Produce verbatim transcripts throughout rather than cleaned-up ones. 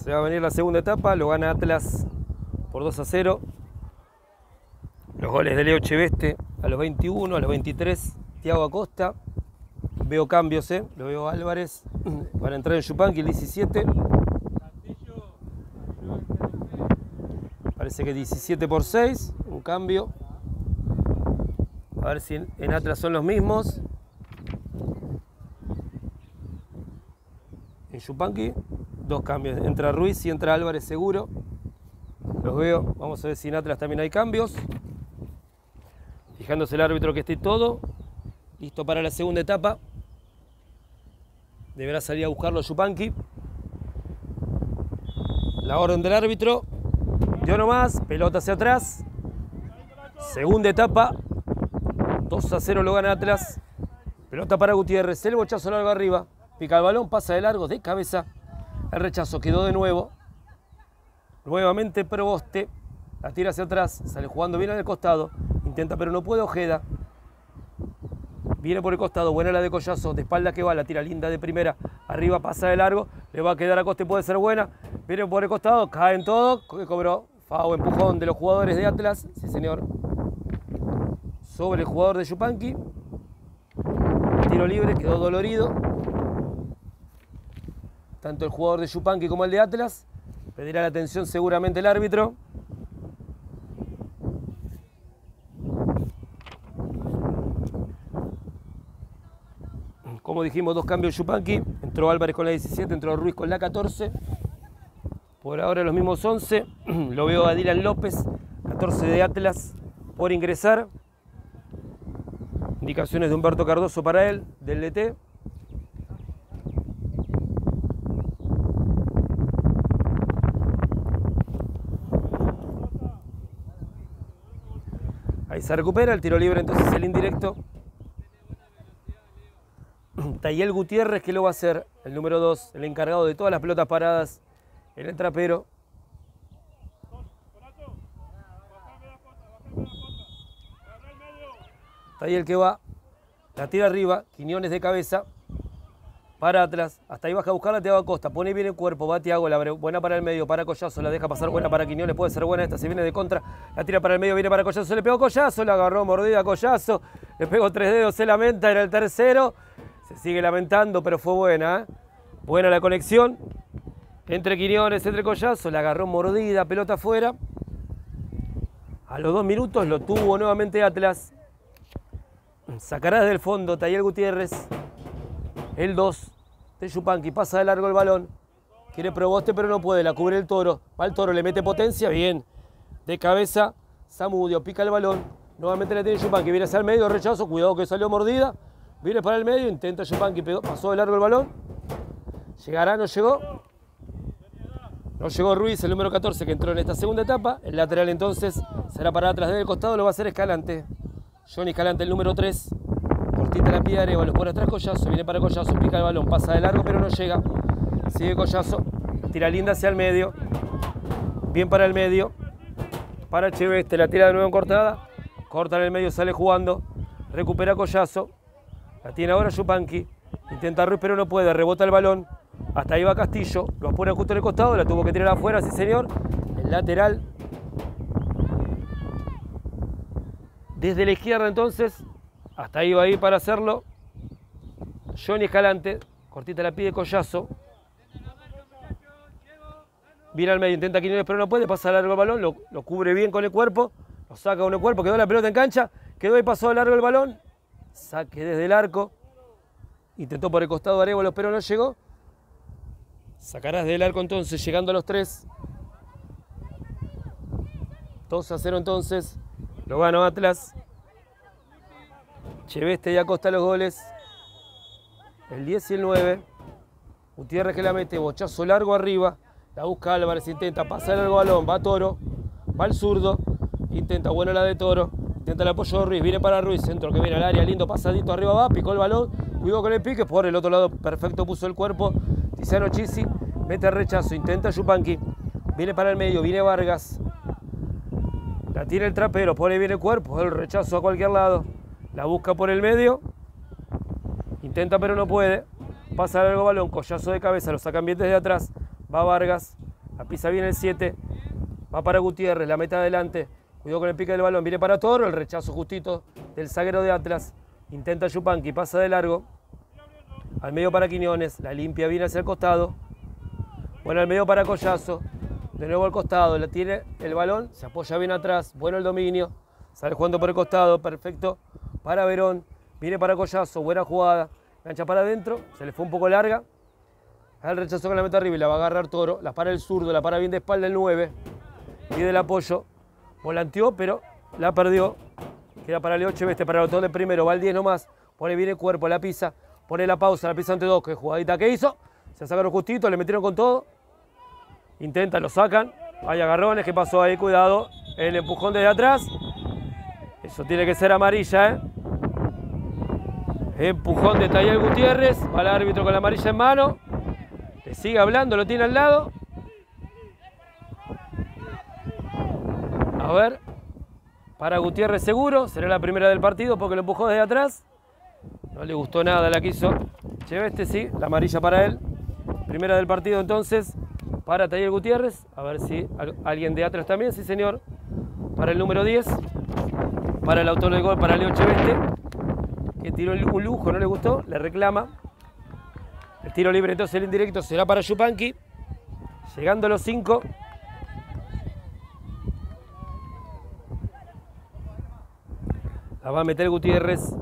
Se va a venir la segunda etapa, lo gana Atlas por dos a cero. Los goles de Leo Cheveste a los veintiuno, a los veintitrés, Thiago Acosta. Veo cambios, ¿eh? Lo veo Álvarez para entrar en Yupanqui, el diecisiete. Parece que diecisiete por seis, un cambio. A ver si en Atlas son los mismos. En Yupanqui, dos cambios. Entra Ruiz y entra Álvarez seguro. Los veo. Vamos a ver si en Atlas también hay cambios. Fijándose el árbitro que esté todo listo para la segunda etapa. Deberá salir a buscarlo Yupanqui. La orden del árbitro. Dio nomás, pelota hacia atrás. Segunda etapa. dos a cero lo gana Atlas. Pelota para Gutiérrez. El bochazo largo arriba. Pica el balón, pasa de largo, de cabeza. El rechazo quedó de nuevo. Nuevamente Proboste. La tira hacia atrás. Sale jugando bien al costado. Intenta pero no puede Ojeda. Viene por el costado. Buena la de Collazo. De espalda que va. La tira linda de primera. Arriba pasa de largo. Le va a quedar a Costa y puede ser buena. Viene por el costado. Caen todos. Cobró. Fao, empujón de los jugadores de Atlas. Sí, señor. Sobre el jugador de Yupanqui. Tiro libre. Quedó dolorido. Tanto el jugador de Yupanqui como el de Atlas. Pedirá la atención seguramente el árbitro. Como dijimos, dos cambios Yupanqui. Entró Álvarez con la diecisiete, entró Ruiz con la catorce. Por ahora los mismos once. Lo veo a Dylan López, catorce de Atlas, por ingresar. Indicaciones de Humberto Cardoso para él, del D T. Ahí se recupera el tiro libre, entonces el indirecto. Tayel Gutiérrez, que lo va a hacer, el número dos, el encargado de todas las pelotas paradas en el trapero. Tayel que va, la tira arriba, Quiñones de cabeza, para Atlas, hasta ahí baja a buscarla Thiago Acosta, pone bien el cuerpo, va Thiago, la buena para el medio, para Collazo, la deja pasar, buena para Quiñones, puede ser buena esta, se viene de contra, la tira para el medio, viene para Collazo, le pegó Collazo, la agarró mordida a Collazo, le pegó tres dedos, se lamenta, era el tercero, se sigue lamentando, pero fue buena, ¿eh? Buena la conexión, entre Quiñones, entre Collazo, la agarró mordida, pelota afuera, a los dos minutos lo tuvo nuevamente Atlas, sacará desde el fondo Tayel Gutiérrez, el dos de Yupanqui, pasa de largo el balón, quiere Proboste pero no puede, la cubre el Toro, va el Toro, le mete potencia, bien, de cabeza, Zamudio, pica el balón, nuevamente le tiene Yupanqui, viene hacia el medio, rechazo, cuidado que salió mordida, viene para el medio, intenta Yupanqui, pasó de largo el balón, llegará, no llegó, no llegó Ruiz, el número catorce que entró en esta segunda etapa, el lateral entonces será para Atlas desde el costado, lo va a hacer Escalante, Johnny Escalante el número tres, cortita la pie de Arevalo, por atrás Collazo, viene para Collazo, pica el balón, pasa de largo pero no llega, sigue Collazo, tira linda hacia el medio, bien para el medio, para Cheveste, la tira de nuevo en cortada, corta en el medio, sale jugando, recupera Collazo, la tiene ahora Yupanqui, intenta Ruiz pero no puede, rebota el balón, hasta ahí va Castillo, lo pone justo en el costado, la tuvo que tirar afuera, sí señor, el lateral, desde la izquierda entonces, hasta ahí va a ir para hacerlo Johnny Escalante, cortita la pide Collazo, viene al medio, intenta Quiñones pero no puede, pasa largo el balón, lo, lo cubre bien con el cuerpo, lo saca con el cuerpo, quedó la pelota en cancha, quedó y pasó de largo el balón, saque desde el arco, intentó por el costado de Arevalo pero no llegó, sacará desde el arco entonces, llegando a los tres, dos a cero entonces, lo ganó Atlas. Cheveste y Acosta los goles, el diez y el nueve, Gutiérrez que la mete, bochazo largo arriba, la busca Álvarez, intenta pasar el balón, va Toro, va el zurdo, intenta, buena la de Toro, intenta el apoyo de Ruiz, viene para Ruiz, centro que viene al área, lindo pasadito, arriba va, picó el balón, cuidado con el pique, por el otro lado perfecto puso el cuerpo, Tiziano Chisi, mete el rechazo, intenta Yupanqui, viene para el medio, viene Vargas, la tira el trapero, pone bien el cuerpo, el rechazo a cualquier lado, la busca por el medio, intenta pero no puede, pasa largo balón, Collazo de cabeza, lo sacan bien desde atrás, va Vargas, la pisa bien el siete, va para Gutiérrez, la mete adelante, cuidado con el pique del balón, viene para Toro, el rechazo justito del zaguero de Atlas, intenta Yupanqui, pasa de largo, al medio para Quiñones, la limpia bien hacia el costado, bueno, al medio para Collazo, de nuevo al costado, la tiene el balón, se apoya bien atrás, bueno el dominio, sale jugando por el costado, perfecto para Verón, viene para Collazo, buena jugada, gancha para adentro, se le fue un poco larga, el rechazo con la meta arriba y la va a agarrar Toro, la para el zurdo, la para bien de espalda el nueve, pide el apoyo, volanteó, pero la perdió, queda para Leo Cheveste, para el autor de primero, va el diez nomás, pone bien el cuerpo, la pisa, pone la pausa, la pisa ante dos, que jugadita que hizo, se sacaron justito, le metieron con todo, intenta, lo sacan, hay agarrones, ¿qué pasó ahí? Cuidado, el empujón desde atrás, eso tiene que ser amarilla, ¿eh? Empujón de Tayel Gutiérrez, va el árbitro con la amarilla en mano, le sigue hablando, lo tiene al lado. A ver, para Gutiérrez seguro, será la primera del partido porque lo empujó desde atrás. No le gustó nada, la quiso Cheveste, sí, la amarilla para él. Primera del partido entonces, para Tayel Gutiérrez. A ver si alguien de Atlas también, sí señor. Para el número diez, para el autor del gol, para Leo Cheveste, que tiró un lujo, no le gustó, le reclama. El tiro libre entonces el indirecto será para Yupanqui. Llegando a los cinco. La va a meter Gutiérrez.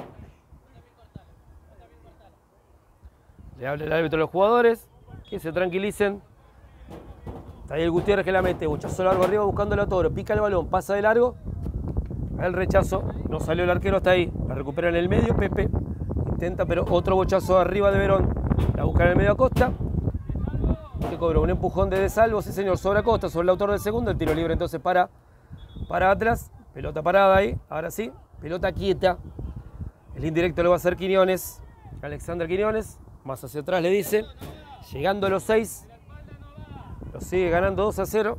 Le habla el árbitro a los jugadores. Que se tranquilicen. Está ahí el Gutiérrez que la mete. Bochazo largo arriba buscando a Toro. Pica el balón. Pasa de largo. El rechazo. No salió el arquero hasta ahí. La recupera en el medio. Pepe intenta, pero otro bochazo arriba de Verón. La busca en el medio Acosta. Que cobró un empujón de Salvo. Sí señor. Sobre Acosta. Sobre el autor del segundo. El tiro libre entonces para, para Atlas. Pelota parada ahí. Ahora sí. Pelota quieta. El indirecto lo va a hacer Quiñones. Alexander Quiñones. Más hacia atrás le dice. Llegando a los seis. Lo sigue ganando dos a cero.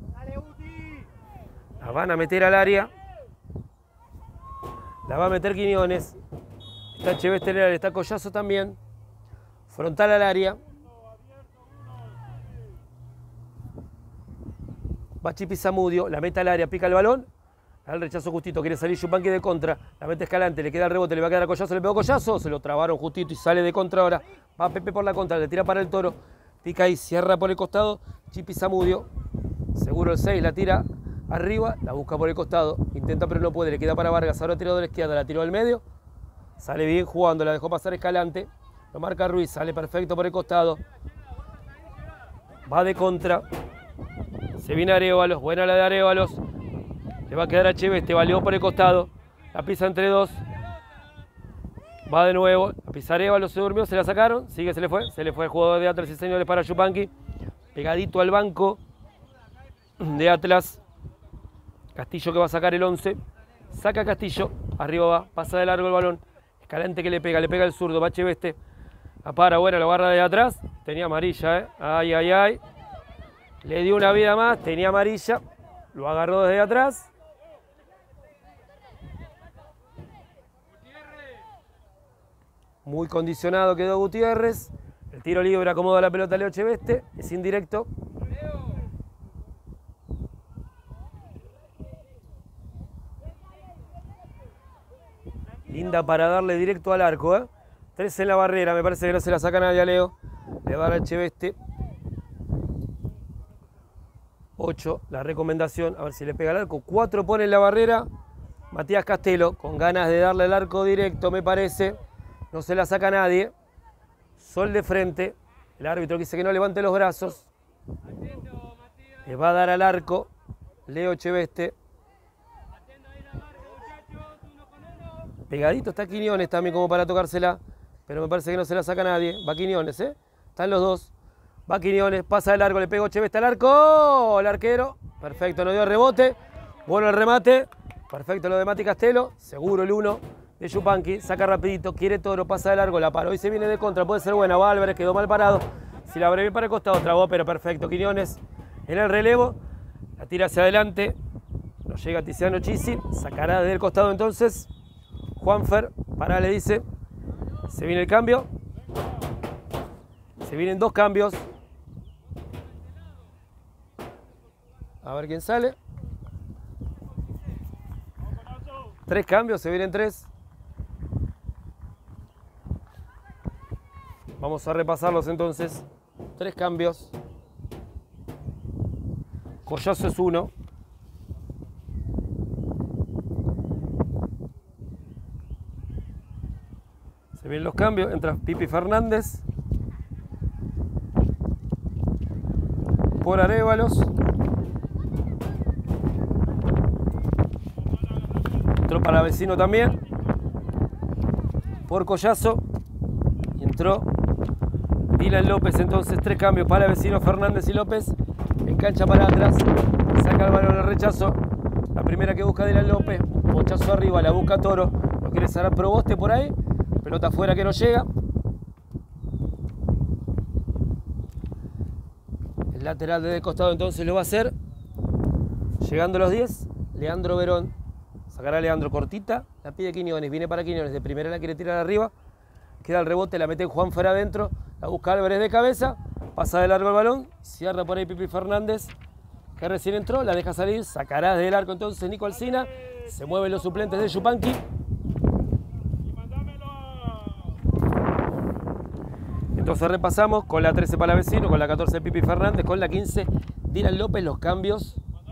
La van a meter al área. La va a meter Quiñones. Está Cheveste en el área. Está Collazo también. Frontal al área. Va Chipi Zamudio. La mete al área. Pica el balón. Al rechazo justito, quiere salir Yupanqui de contra, la mete Escalante, le queda el rebote, le va a quedar a Collazo, le pegó Collazo, se lo trabaron justito y sale de contra ahora, va Pepe por la contra, le tira para el Toro, pica ahí, cierra por el costado, Chipi Zamudio, seguro el seis, la tira arriba, la busca por el costado, intenta pero no puede, le queda para Vargas, ahora tirado de la izquierda, la tiró al medio, sale bien jugando, la dejó pasar Escalante, lo marca Ruiz, sale perfecto por el costado, va de contra, se viene Arévalos, buena la de Arévalos, le va a quedar a Cheveste, valió por el costado. La pisa entre dos. Va de nuevo. La pisa Arévalos, se durmió, se la sacaron. Sigue, se le fue. Se le fue el jugador de Atlas y señores para Yupanqui. Pegadito al banco de Atlas. Castillo que va a sacar el once. Saca Castillo. Arriba va. Pasa de largo el balón. Escalante que le pega. Le pega el zurdo. Va Cheveste. La para, buena, lo agarra de atrás. Tenía amarilla, ¿eh? Ay, ay, ay. Le dio una vida más. Tenía amarilla. Lo agarró desde atrás. Muy condicionado quedó Gutiérrez. El tiro libre acomoda la pelota a Leo Cheveste. Es indirecto. Linda para darle directo al arco, ¿eh? Tres en la barrera. Me parece que no se la saca nadie a Leo. Le va a dar a Cheveste. ocho, la recomendación. A ver si le pega al arco. cuatro pone en la barrera. Matías Castelo, con ganas de darle el arco directo, me parece. No se la saca nadie. Sol de frente. El árbitro dice que no levante los brazos. Le va a dar al arco Leo Cheveste. Pegadito está Quiñones también como para tocársela. Pero me parece que no se la saca nadie. Va Quiñones, ¿eh? Están los dos. Va Quiñones, pasa de largo, le pegó Cheveste al arco. El arquero. Perfecto, no dio rebote. Bueno el remate. Perfecto lo de Mati Castelo. Seguro el uno. De Yupanqui, saca rapidito, quiere Toro, pasa de largo, la paró y se viene de contra, puede ser buena, va Álvarez, quedó mal parado, si la abre bien para el costado, trabó, pero perfecto, Quiñones en el relevo, la tira hacia adelante, no llega Tiziano Chisi, sacará desde el costado entonces, Juanfer, para le dice, se viene el cambio, se vienen dos cambios, A ver quién sale. Tres cambios, se vienen tres. Vamos a repasarlos entonces. Tres cambios. Collazo es uno. Se vienen los cambios. Entra Pipi Fernández. Por Arévalos. Entró para Vecino también. Por Collazo. Y entró Dylan López. Entonces tres cambios para Vecino, Fernández y López. Engancha para atrás. Saca el balón al rechazo. La primera que busca Dylan López. Pochazo arriba. La busca Toro. Lo quiere cerrar Proboste por ahí. Pelota afuera que no llega. El lateral de costado entonces lo va a hacer. Llegando a los diez. Leandro Verón. Sacará a Leandro cortita. La pide Quiñones. Viene para Quiñones. De primera la quiere tirar arriba. Queda el rebote. La mete Juan fuera adentro. La busca Álvarez de cabeza. Pasa de largo el balón. Cierra por ahí Pipi Fernández. Que recién entró. La deja salir. Sacará desde el arco entonces Nico Alsina. Se mueven los suplentes de Yupanqui. Entonces repasamos con la trece para Vecino, con la catorce Pipi Fernández, con la quince Dylan López, los cambios.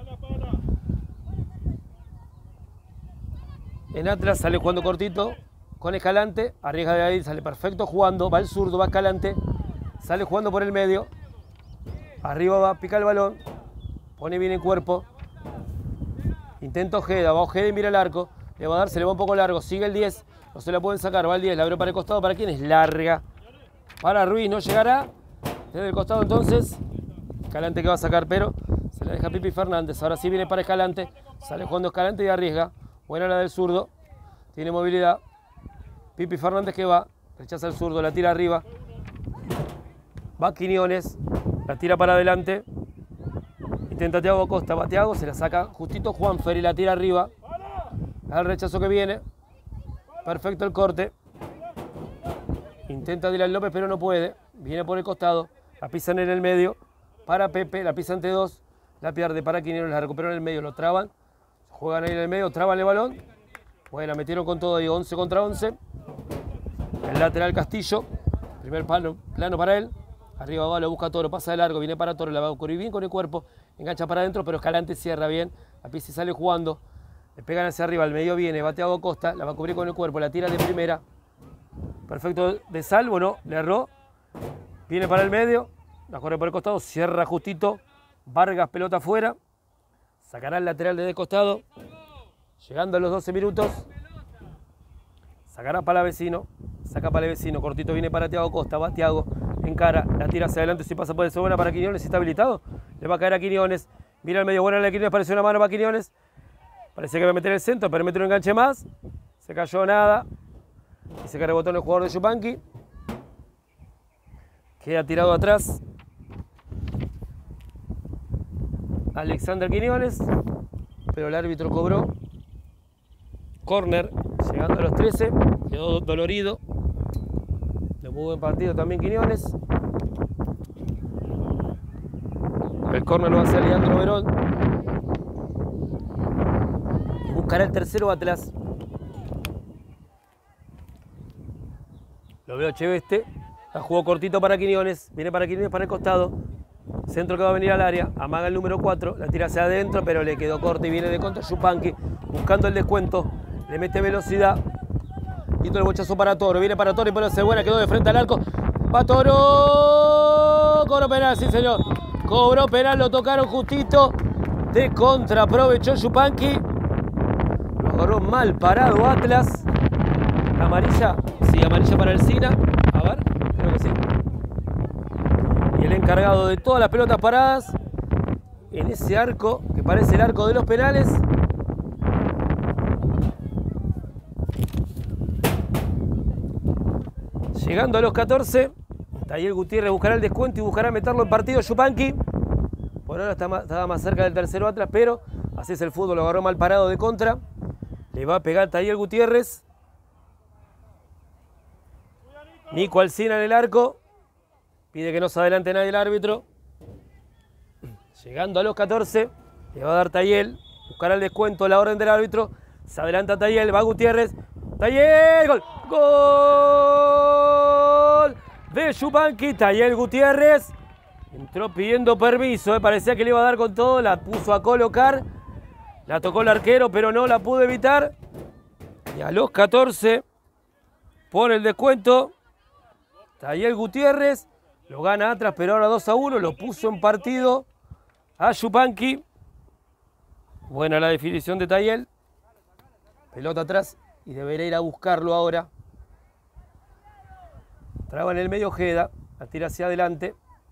En Atlas sale jugando cortito con Escalante, arriesga de ahí, sale perfecto jugando, va el zurdo, va Escalante, sale jugando por el medio, arriba va, pica el balón, pone bien el cuerpo, intenta Ojeda, va Ojeda y mira el arco, le va a dar, se le va un poco largo, sigue el diez, no se la pueden sacar, va el diez, la abrió para el costado, ¿para quién es? Larga. Para Ruiz, no llegará. Desde el costado entonces. Escalante que va a sacar, pero se la deja Pipi Fernández. Ahora sí viene para Escalante. Sale jugando Escalante y arriesga. Buena la del zurdo. Tiene movilidad. Pipi Fernández que va. Rechaza el zurdo, la tira arriba. Va Quiñones. La tira para adelante. Intenta Thiago Costa. Va Thiago, se la saca justito Juanfer y la tira arriba. Al rechazo que viene. Perfecto el corte. Intenta Dylan López, pero no puede. Viene por el costado. La pisan en el medio. Para Pepe. La pisa ante dos. La pierde para Quiñones. La recuperan en el medio. Lo traban. Juegan ahí en el medio. Traban el balón. Bueno, metieron con todo ahí. once contra once. El lateral Castillo. Primer palo, plano para él. Arriba va, lo busca Toro. Pasa de largo. Viene para Toro. La va a cubrir bien con el cuerpo. Engancha para adentro, pero Escalante cierra bien. La pisa y sale jugando. Le pegan hacia arriba. El medio viene. Va Thiago Costa. La va a cubrir con el cuerpo. La tira de primera. Perfecto de salvo, ¿no? Le erró. Viene para el medio. La corre por el costado. Cierra justito. Vargas, pelota afuera. Sacará el lateral desde el costado. Llegando a los doce minutos. Sacará para Vecino. Saca para el Vecino. Cortito viene para Thiago Costa. Va Thiago. Encara. La tira hacia adelante. Si pasa puede ser buena para Quiñones. Si está habilitado. Le va a caer a Quiñones. Mira el medio. Buena la Quiñones. Pareció una mano para Quiñones. Parece que va a meter el centro. Pero mete un enganche más. Se cayó nada. Y se carga el botón el jugador de Yupanqui. Queda tirado atrás Alexander Quiñones, pero el árbitro cobró córner, llegando a los trece, quedó dolorido. De muy buen partido también Quiñones. El córner lo va a hacer Leandro Verón. Buscará el tercero Atlas. Lo veo Cheveste. La jugó cortito para Quiñones. Viene para Quiñones para el costado. Centro que va a venir al área. Amaga el número cuatro. La tira hacia adentro, pero le quedó corto y viene de contra Yupanqui. Buscando el descuento. Le mete velocidad. Quito el bochazo para Toro. Viene para Toro y puede ser buena. Quedó de frente al arco. Va Toro. Cobró penal, sí señor. Cobró penal. Lo tocaron justito. De contra. Aprovechó Yupanqui. Lo agarró mal parado Atlas. Amarilla. Sí, amarilla para Alsina. A ver, creo que sí. Y el encargado de todas las pelotas paradas en ese arco, que parece el arco de los penales. Llegando a los catorce, Tayel Gutiérrez buscará el descuento y buscará meterlo en partido Yupanqui. Por ahora está más, estaba más cerca del tercero Atlas, pero así es el fútbol, lo agarró mal parado de contra. Le va a pegar Tayel Gutiérrez. Nico Alsina en el arco. Pide que no se adelante nadie el árbitro. Llegando a los catorce. Le va a dar Tayel. Buscará el descuento, la orden del árbitro. Se adelanta Tayel, va Gutiérrez. Tayel, gol. Gol de Yupanqui. Tayel Gutiérrez. Entró pidiendo permiso, eh. Parecía que le iba a dar con todo. La puso a colocar. La tocó el arquero, pero no la pudo evitar. Y a los catorce pone el descuento. Tayel Gutiérrez. Lo gana Atlas, pero ahora dos a uno. Lo puso en partido a Yupanqui. Buena la definición de Tayel. Pelota atrás y deberá ir a buscarlo ahora. Traba en el medio Ojeda. La tira hacia adelante.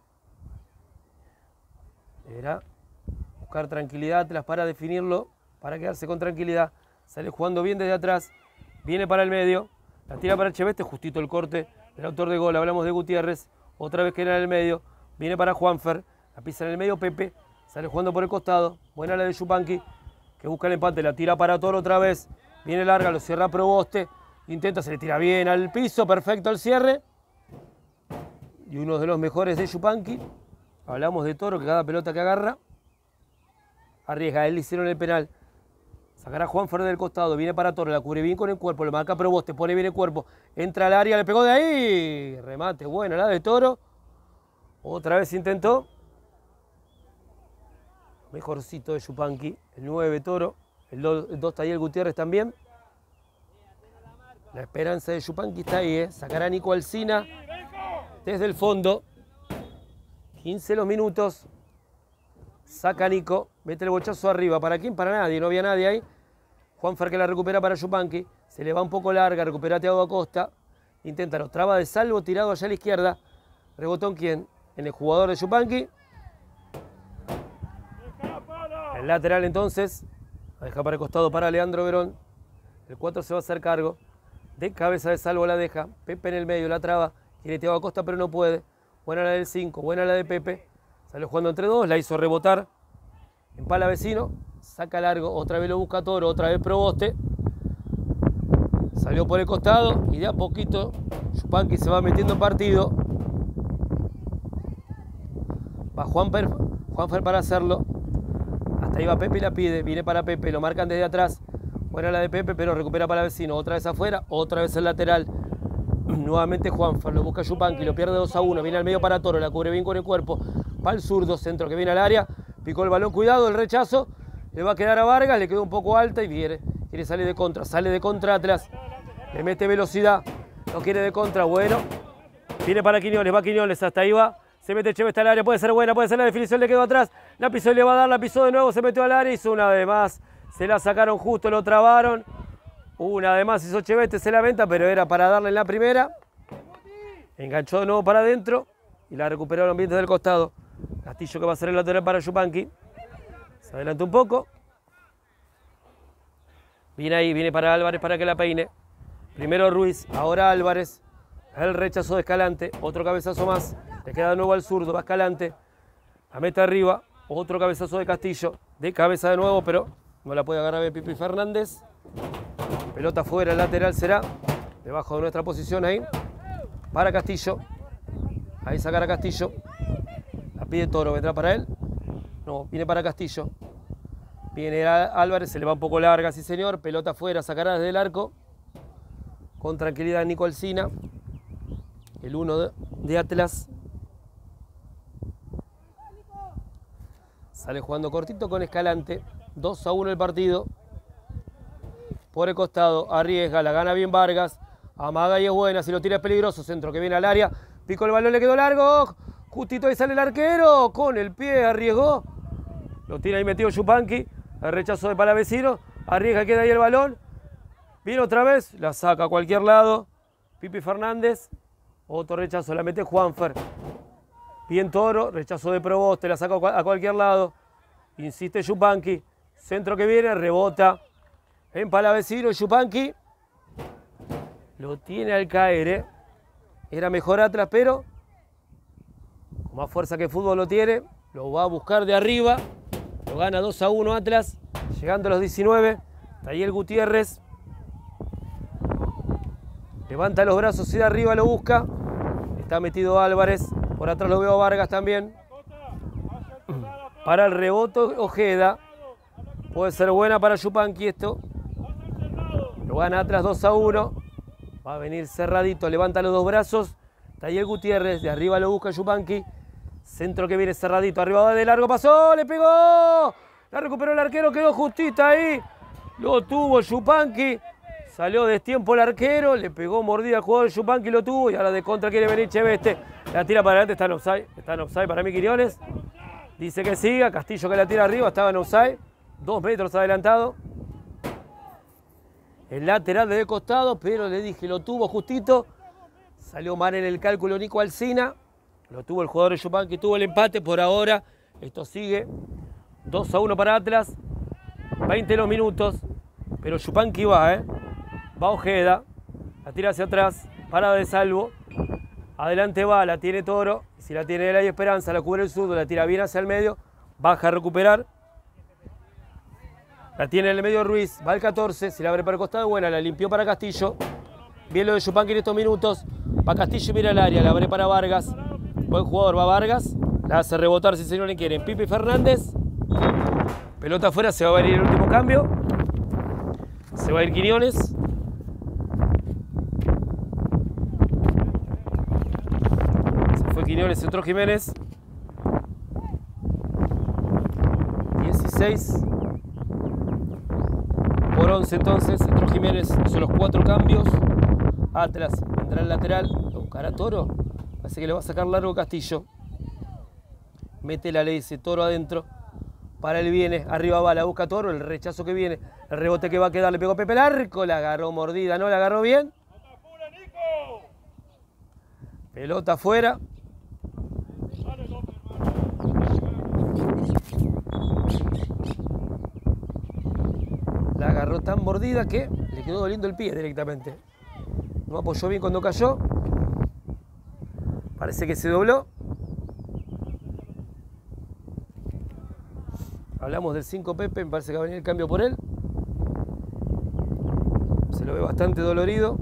Deberá buscar tranquilidad Atlas para definirlo. Para quedarse con tranquilidad. Sale jugando bien desde atrás. Viene para el medio. La tira para Echeveste. Justito el corte del autor de gol. Hablamos de Gutiérrez. Otra vez que era en el medio. Viene para Juanfer. La pisa en el medio Pepe. Sale jugando por el costado. Buena la de Yupanqui, que busca el empate. La tira para Toro otra vez. Viene larga, lo cierra Proboste. Intenta, se le tira bien al piso. Perfecto el cierre. Y uno de los mejores de Yupanqui. Hablamos de Toro, que cada pelota que agarra arriesga. Él le hicieron el penal. Sacará Juanfer del costado. Viene para Toro. La cubre bien con el cuerpo. Lo marca Proboste. Pone bien el cuerpo. Entra al área. Le pegó de ahí. Remate. Buena la de Toro. Otra vez intentó. Mejorcito de Yupanqui, el nueve Toro, el dos Tayel Gutiérrez también. La esperanza de Yupanqui está ahí, ¿eh? Sacará Nico Alsina desde el fondo. quince los minutos. Saca Nico, mete el bochazo arriba. ¿Para quién? Para nadie, no había nadie ahí. Juanfer que la recupera para Yupanqui. Se le va un poco larga, recupera a Thiago Acosta. Intenta, lo traba de Salvo, tirado allá a la izquierda. Rebotó en quién? En el jugador de Yupanqui. El lateral entonces, la deja para el costado para Leandro Verón. El cuatro se va a hacer cargo. De cabeza de Salvo la deja. Pepe en el medio, la traba. Quiere Thiago Acosta pero no puede. Buena la del cinco, buena la de Pepe. Salió jugando entre dos, la hizo rebotar. Empala Vecino, saca largo. Otra vez lo busca Toro, otra vez Proboste. Salió por el costado y de a poquito Yupanqui se va metiendo en partido. Va Juanfer, Juanfer para hacerlo. Hasta ahí va Pepe y la pide, viene para Pepe, lo marcan desde atrás. Buena la de Pepe, pero recupera para Vecino. Otra vez afuera, otra vez el lateral. Nuevamente Juanfer, lo busca Yupanqui, lo pierde dos a uno. Viene al medio para Toro, la cubre bien con el cuerpo. Para el zurdo, centro que viene al área. Picó el balón, cuidado, el rechazo. Le va a quedar a Vargas, le quedó un poco alta y viene. Quiere salir de contra, sale de contra Atlas. Le mete velocidad, no quiere de contra, bueno. Viene para Quiñones, va Quiñones, hasta ahí va. Se mete Echeveste al área, puede ser buena, puede ser la definición, le quedó atrás. La pisó y le va a dar, la pisó de nuevo, se metió al área, hizo una de más. Se la sacaron justo, lo trabaron. Una de más hizo Echeveste, se la venta, pero era para darle en la primera. Enganchó de nuevo para adentro y la recuperaron bien desde el costado. Castillo que va a ser el lateral para Yupanqui. Se adelanta un poco. Viene ahí, viene para Álvarez para que la peine. Primero Ruiz, ahora Álvarez. El rechazo de Escalante, otro cabezazo más. Le queda de nuevo al zurdo, va Escalante. La mete arriba, otro cabezazo de Castillo. De cabeza de nuevo, pero no la puede agarrar bien Pipi Fernández. Pelota fuera, el lateral será. Debajo de nuestra posición ahí. Para Castillo. Ahí sacará Castillo. La pide Toro, vendrá para él. No, viene para Castillo. Viene Álvarez, se le va un poco larga, sí señor. Pelota fuera, sacará desde el arco. Con tranquilidad Nico Alsina. El uno de, de Atlas. Sale jugando cortito con Escalante. dos a uno el partido. Por el costado, arriesga, la gana bien Vargas. Amaga y es buena, si lo tira es peligroso. Centro que viene al área. Picó el balón, le quedó largo. Justito ahí sale el arquero. Con el pie arriesgó. Lo tiene ahí metido Yupanqui. El rechazo de Palavecino. Arriesga, queda ahí el balón. Viene otra vez, la saca a cualquier lado. Pipi Fernández. Otro rechazo, la mete Juanfer. Bien Toro, rechazo de Proboste, la saca a cualquier lado. Insiste Yupanqui. Centro que viene, rebota. En Palavecino, Yupanqui. Lo tiene al caer, ¿eh? Era mejor Atlas, pero con más fuerza que fútbol lo tiene. Lo va a buscar de arriba. Lo gana dos a uno Atlas. Llegando a los diecinueve. Tayel Gutiérrez. Levanta los brazos y de arriba lo busca. Está metido Álvarez. Por atrás lo veo a Vargas también. Para el rebote Ojeda. Puede ser buena para Yupanqui esto. Lo gana Atlas dos a uno. Va a venir cerradito, levanta los dos brazos. Está ahí el Gutiérrez, de arriba lo busca Yupanqui. Centro que viene cerradito, arriba va de largo, pasó, le pegó. La recuperó el arquero, quedó justita ahí. Lo tuvo Yupanqui. Salió destiempo el arquero, le pegó mordida al jugador Yupanqui, lo tuvo. Y ahora de contra quiere venir Cheveste. La tira para adelante, está en offside. Está en offside para mí Quiñones. Dice que siga, Castillo que la tira arriba, estaba en offside. Dos metros adelantado. El lateral de costado, pero le dije, lo tuvo justito. Salió mal en el cálculo Nico Alsina. Lo tuvo el jugador de Yupanqui, tuvo el empate. Por ahora, esto sigue. dos a uno para Atlas. veinte los minutos. Pero Yupanqui va, ¿eh? Va Ojeda. La tira hacia atrás. Parada de Salvo. Adelante va, la tiene Toro. Si la tiene él hay esperanza, la cubre el zurdo, la tira bien hacia el medio. Baja a recuperar. La tiene en el medio Ruiz, va al catorce, se la abre para el costado, buena, la limpió para Castillo. Bien lo de Yupanqui en estos minutos. Va Castillo, mira el área, la abre para Vargas. Buen jugador, va Vargas. La hace rebotar si se no le quieren. Pipi Fernández. Pelota afuera, se va a venir el último cambio. Se va a ir Quiñones. Se fue Quiñones, entró Jiménez. dieciséis. Por once entonces, entró Jiménez, hizo los cuatro cambios. Atlas, entra el lateral, lo buscará Toro. Parece que le va a sacar largo Castillo. Mete la ley, dice Toro adentro. Para él viene, arriba va, la busca Toro, el rechazo que viene. El rebote que va a quedar, le pegó Pepe Larco, la agarró mordida, ¿no? La agarró bien. Pelota afuera. La agarró tan mordida que le quedó doliendo el pie directamente. No apoyó bien cuando cayó. Parece que se dobló. Hablamos del cinco Pepe, me parece que va a venir el cambio por él. Se lo ve bastante dolorido.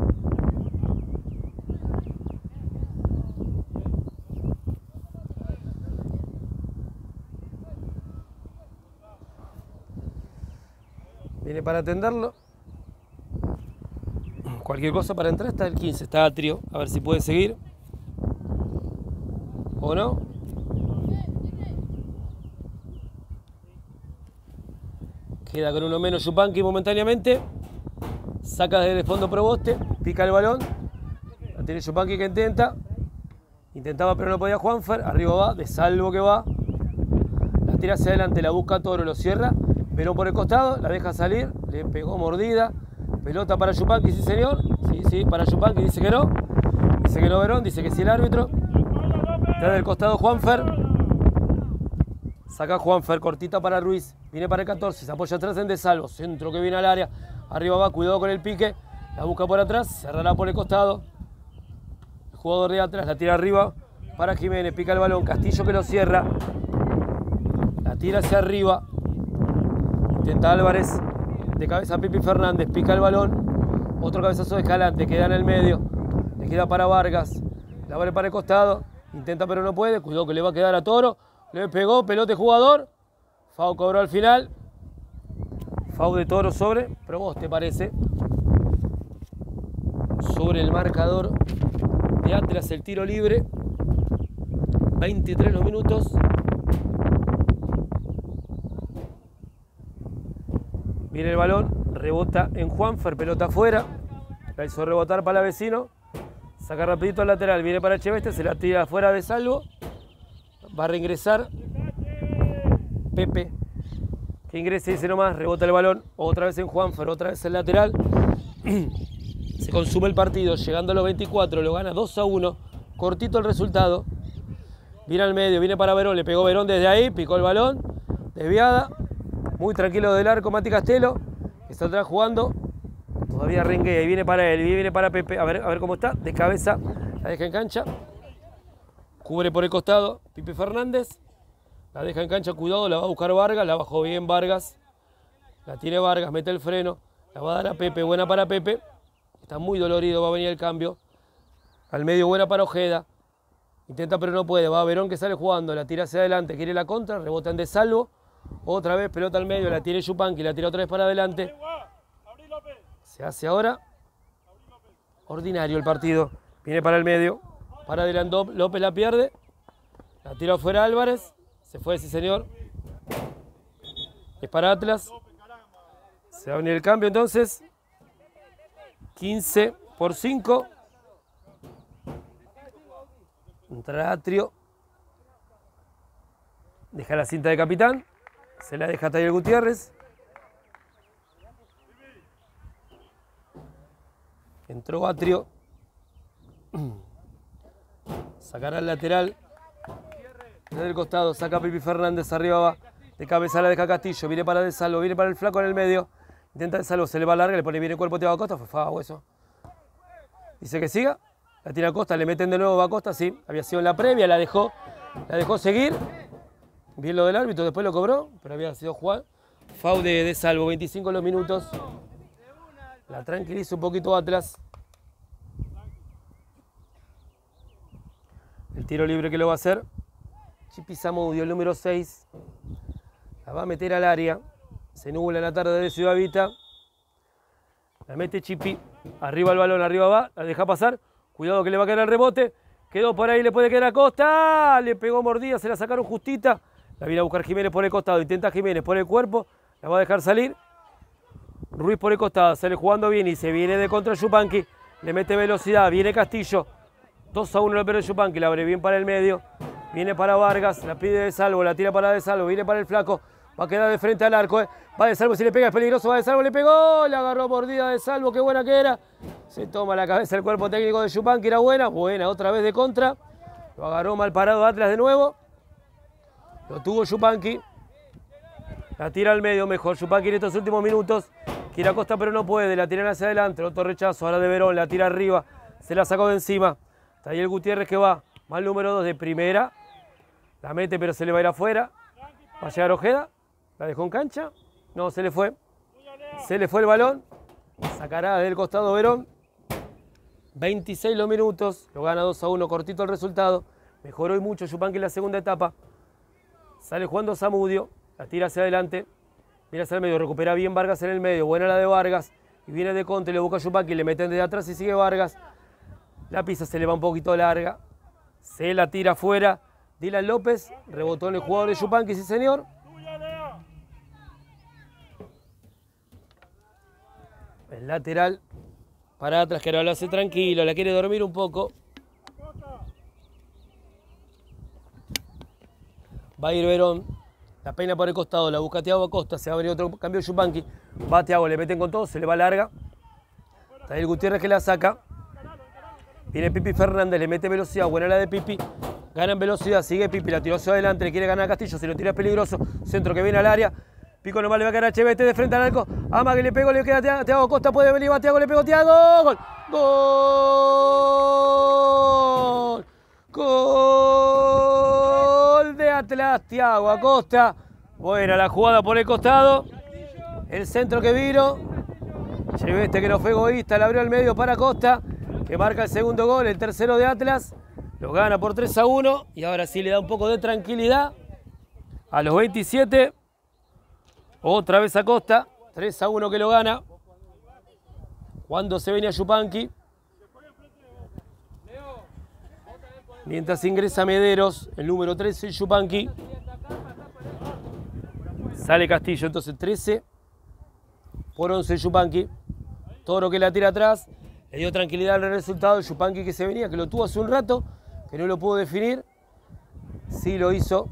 Viene para atenderlo. Cualquier cosa para entrar, está el quince, está Atrio. A ver si puede seguir. ¿O no? Queda con uno menos Yupanqui momentáneamente. Saca desde el fondo Proboste. Pica el balón. La tiene Yupanqui que intenta. Intentaba pero no podía Juanfer. Arriba va, de Salvo que va. La tira hacia adelante, la busca Toro, lo cierra. Verón por el costado, la deja salir. Le pegó mordida. Pelota para Yupanqui, sí señor. Sí, sí, para Yupanqui, dice que no. Dice que no Verón, dice que sí el árbitro. Está del costado Juanfer. Saca Juanfer, cortita para Ruiz. Viene para el catorce, se apoya atrás en De Salvo. Centro que viene al área. Arriba va, cuidado con el pique. La busca por atrás, cerrará por el costado. El jugador de atrás la tira arriba para Jiménez. Pica el balón, Castillo que lo cierra. La tira hacia arriba. Intenta Álvarez. De cabeza Pipi Fernández, pica el balón. Otro cabezazo de Escalante, queda en el medio. Le queda para Vargas. La abre para el costado. Intenta pero no puede. Cuidado que le va a quedar a Toro. Le pegó, pelote jugador. Fau cobró al final. Fau de Toro sobre Proboste parece. Sobre el marcador de Atlas el tiro libre. veintitrés los minutos. Viene el balón, rebota en Juanfer, pelota afuera. La hizo rebotar para el vecino. Saca rapidito al lateral, viene para Cheveste, se la tira afuera de Salvo. Va a reingresar Pepe, que ingrese, dice nomás, rebota el balón. Otra vez en Juanfer, otra vez el lateral. Se consume el partido, llegando a los veinticuatro, lo gana dos a uno. Cortito el resultado. Viene al medio, viene para Verón, le pegó Verón desde ahí, picó el balón. Desviada. Muy tranquilo del arco Mati Castelo, que está atrás jugando. Todavía renguea y viene para él, y viene para Pepe. A ver, a ver cómo está. De cabeza, la deja en cancha. Cubre por el costado Pipi Fernández. La deja en cancha, cuidado, la va a buscar Vargas. La bajó bien Vargas. La tiene Vargas, mete el freno. La va a dar a Pepe, buena para Pepe. Está muy dolorido, va a venir el cambio. Al medio, buena para Ojeda. Intenta pero no puede, va a Verón que sale jugando. La tira hacia adelante, quiere la contra, rebota en De Salvo. Otra vez pelota al medio, la tiene Yupanqui, la tira otra vez para adelante. Se hace ahora ordinario el partido. Viene para el medio, para adelante López la pierde. La tira afuera Álvarez. Se fue, sí señor. Es para Atlas. Se va a venir el cambio entonces. quince por cinco. Entra Atrio. Deja la cinta de capitán. Se la deja Taller Gutiérrez. Entró Atrio. Sacará el lateral. Desde el costado. Saca Pipi Fernández. Arriba va. De cabeza la deja Castillo. Viene para De Salvo. Viene para el flaco en el medio. Intenta De Salvo. Se le va larga. Le pone bien el cuerpo a Thiago Acosta. Fue fago eso. Dice que siga. La tira Acosta. Le meten de nuevo a Acosta. Sí. Había sido en la previa. La dejó. La dejó seguir. Bien lo del árbitro, después lo cobró, pero había sido jugar. Fau de, de Salvo, veinticinco los minutos. La tranquiliza un poquito Atlas. El tiro libre que lo va a hacer Chipi Zamudio, el número seis. La va a meter al área. Se nubla en la tarde de Ciudad Vita. La mete Chipi. Arriba el balón, arriba va. La deja pasar. Cuidado que le va a caer el rebote. Quedó por ahí, le puede quedar a Costa. Le pegó mordida, se la sacaron justita. La viene a buscar Jiménez por el costado. Intenta Jiménez por el cuerpo. La va a dejar salir. Ruiz por el costado. Sale jugando bien y se viene de contra Yupanqui. Le mete velocidad. Viene Castillo. dos a uno lo pierde Yupanqui. La abre bien para el medio. Viene para Vargas. La pide De Salvo. La tira para De Salvo. Viene para el flaco. Va a quedar de frente al arco. Eh. Va De Salvo. Si le pega es peligroso. Va De Salvo. Le pegó. Le agarró mordida De Salvo. Qué buena que era. Se toma la cabeza el cuerpo técnico de Yupanqui. Era buena. Buena. Otra vez de contra. Lo agarró mal parado Atlas de nuevo. Lo tuvo Yupanqui. La tira al medio mejor. Yupanqui en estos últimos minutos. Quiere a Costa pero no puede. La tiran hacia adelante. Otro rechazo. Ahora de Verón. La tira arriba. Se la sacó de encima. Taller Gutiérrez que va. Mal número dos de primera. La mete pero se le va a ir afuera. Va a llegar Ojeda. La dejó en cancha. No, se le fue. Se le fue el balón. Sacará del costado Verón. veintiséis los minutos. Lo gana dos a uno. Cortito el resultado. Mejoró y mucho Yupanqui en la segunda etapa. Sale jugando Zamudio, la tira hacia adelante, mira hacia el medio, recupera bien Vargas en el medio, buena la de Vargas, y viene de contra, le busca a Yupanqui, le meten desde atrás y sigue Vargas. La pisa se le va un poquito larga, se la tira afuera, Dylan López, rebotó en el jugador de Yupanqui, sí señor. El lateral para Atlas que ahora lo hace tranquilo, la quiere dormir un poco. Va a ir Verón, la peina por el costado, la busca Thiago Acosta, se va a venir otro cambio de Yupanqui. Va Thiago, le meten con todo, se le va larga. Taller Gutiérrez que la saca. Viene Pipi Fernández, le mete velocidad, buena la de Pipi. Gana en velocidad, sigue Pipi, la tiró hacia adelante, le quiere ganar a Castillo, si lo tira es peligroso. Centro que viene al área. Pico nomás le va a quedar a Cheveste de frente al arco. Ama que le pegó, le queda a Thiago Acosta, puede venir, va Thiago, le pegó Thiago. ¡Gol! ¡Gol! ¡Gol de Atlas! Thiago Acosta. Buena la jugada por el costado. El centro que vino. Cheveste que no fue egoísta, la abrió al medio para Acosta, que marca el segundo gol, el tercero de Atlas. Lo gana por tres a uno y ahora sí le da un poco de tranquilidad. A los veintisiete. Otra vez Acosta. tres a uno que lo gana. Cuando se venía Yupanqui. Mientras ingresa Mederos, el número trece, Yupanqui. Sale Castillo, entonces trece por once Yupanqui. Toro que la tira atrás. Le dio tranquilidad al resultado. Yupanqui que se venía, que lo tuvo hace un rato, que no lo pudo definir. Sí lo hizo.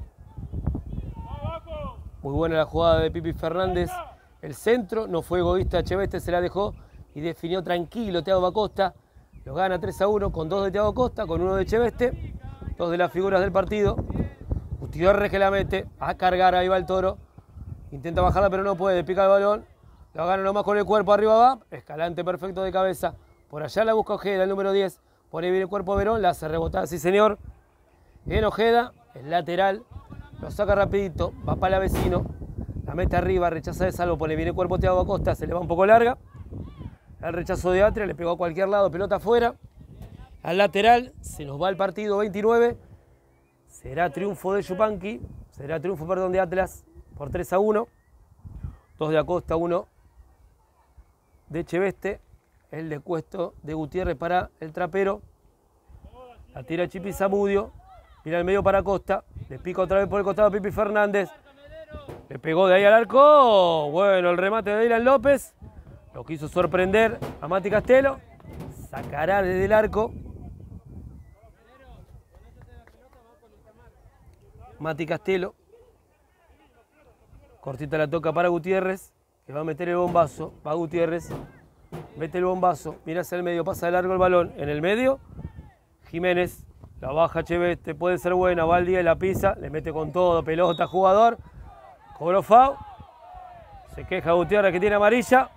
Muy buena la jugada de Pipi Fernández. El centro, no fue egoísta, Cheveste se la dejó y definió tranquilo Thiago Acosta. Lo gana tres a uno con dos de Thiago Acosta, con uno de Cheveste. Dos de las figuras del partido. Gutiérrez que la mete a cargar, ahí va el Toro. Intenta bajarla pero no puede, pica el balón. Lo gana nomás con el cuerpo, arriba va. Escalante perfecto de cabeza. Por allá la busca Ojeda, el número diez. Por ahí viene el cuerpo Verón, la hace rebotar, sí señor. En Ojeda, el lateral. Lo saca rapidito, va para el vecino. La mete arriba, rechaza De Salvo, pone bien el cuerpo Thiago Acosta, se le va un poco larga. El rechazo de Atria, le pegó a cualquier lado, pelota afuera. Al lateral, se nos va el partido veintinueve. Será triunfo de Yupanqui, será triunfo, perdón, de Atlas. por tres a uno. Dos de Acosta, uno de Echeveste. El de Cuesto de Gutiérrez para el trapero. La tira Chipi Zamudio. Mira el medio para Acosta. Le pica otra vez por el costado Pipi Fernández. Le pegó de ahí al arco. Bueno, el remate de Dylan López. Lo quiso sorprender a Mati Castelo. Sacará desde el arco. Mati Castelo. Cortita la toca para Gutiérrez, que va a meter el bombazo. Va Gutiérrez. Mete el bombazo. Mira hacia el medio. Pasa de largo el balón. En el medio. Jiménez. La baja Echeveste. Puede ser buena. Va al día y la pisa. Le mete con todo. Pelota jugador. Cobró foul. Se queja Gutiérrez que tiene amarilla.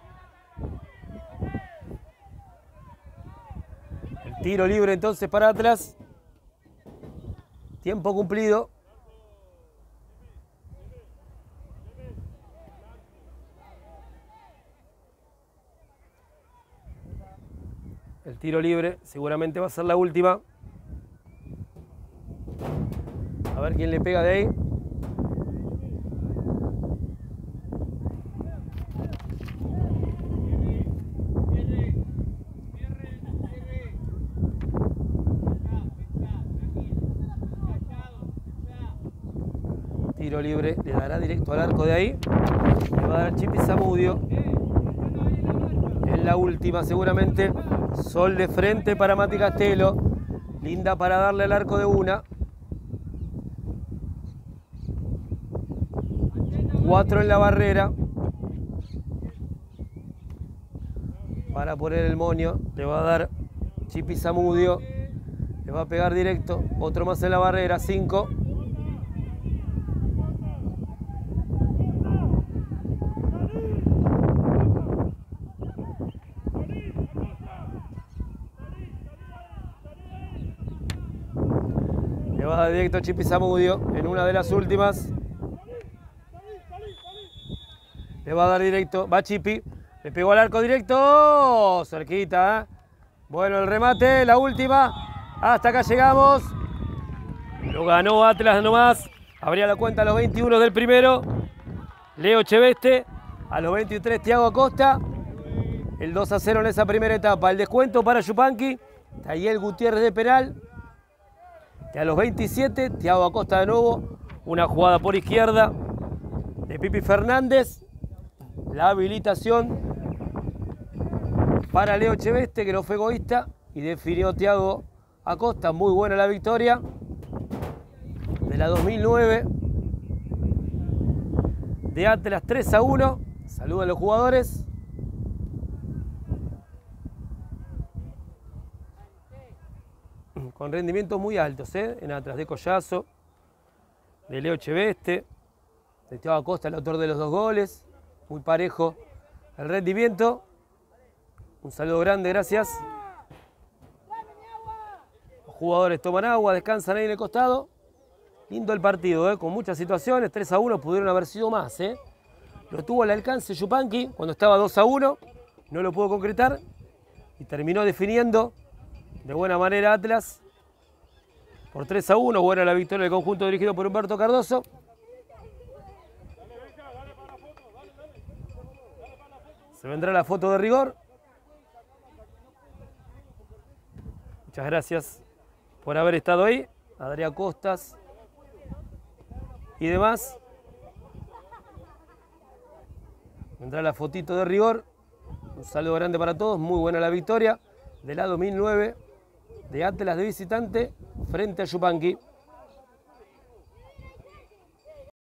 El tiro libre entonces para Atlas. Tiempo cumplido. El tiro libre seguramente va a ser la última. A ver quién le pega de ahí. Tiro libre, le dará directo al arco de ahí. Le va a dar Chipi Zamudio. En la última seguramente. Sol de frente para Mati Castelo. Linda para darle al arco de una. Cuatro en la barrera. Para poner el moño. Le va a dar Chipi Zamudio. Le va a pegar directo. Otro más en la barrera. Cinco. Le va a dar directo Chipi Zamudio en una de las últimas. Le va a dar directo. Va Chipi. Le pegó al arco directo. Cerquita. ¿eh? Bueno, el remate. La última. Hasta acá llegamos. Lo ganó Atlas nomás. Abría la cuenta a los veintiuno del primero. Leo Echeveste. A los veintitrés Thiago Acosta. El dos a cero en esa primera etapa. El descuento para Yupanqui. Tayel Gutiérrez de penal. Y a los veintisiete, Thiago Acosta de nuevo, una jugada por izquierda de Pipi Fernández. La habilitación para Leo Echeveste, que no fue egoísta, y definió Thiago Acosta. Muy buena la victoria de la dos mil nueve de Atlas, tres a uno. Saludan los jugadores. Con rendimientos muy altos, ¿eh? En Atlas, de Collazo, de Leo Echeveste, de Thiago Acosta, el autor de los dos goles. Muy parejo el rendimiento. Un saludo grande, gracias. Los jugadores toman agua, descansan ahí en el costado. Lindo el partido, ¿eh? Con muchas situaciones. tres a uno, pudieron haber sido más, ¿eh? Lo tuvo al alcance Yupanqui cuando estaba dos a uno. No lo pudo concretar. Y terminó definiendo de buena manera Atlas. Por tres a uno, buena la victoria del conjunto dirigido por Humberto Cardoso. Se vendrá la foto de rigor. Muchas gracias por haber estado ahí. Adrián Costas y demás. Vendrá la fotito de rigor. Un saludo grande para todos. Muy buena la victoria de la dos mil nueve de Atlas de visitante frente a Yupanqui.